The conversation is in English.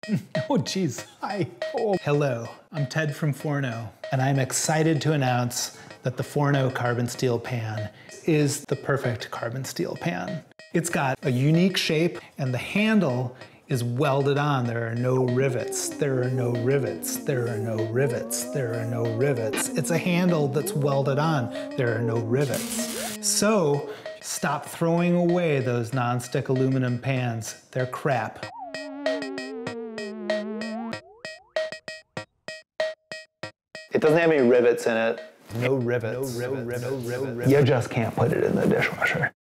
Oh, geez. Hi. Oh. Hello, I'm Ted from Fourneau, and I'm excited to announce that the Fourneau carbon steel pan is the perfect carbon steel pan. It's got a unique shape, and the handle is welded on. There are no rivets. There are no rivets. There are no rivets. There are no rivets. It's a handle that's welded on. There are no rivets. So, stop throwing away those non-stick aluminum pans. They're crap. It doesn't have any rivets in it. No rivets. No rivets. No rivets. You just can't put it in the dishwasher.